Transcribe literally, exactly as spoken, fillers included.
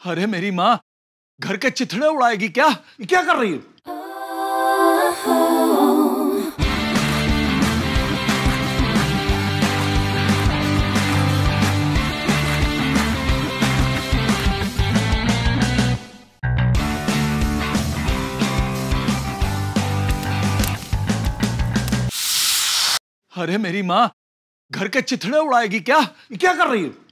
अरे मेरी माँ घर के चिथड़े उड़ाएगी क्या? ये क्या कर रही है? अरे मेरी माँ घर के चिथड़े उड़ाएगी क्या? ये क्या कर रही है?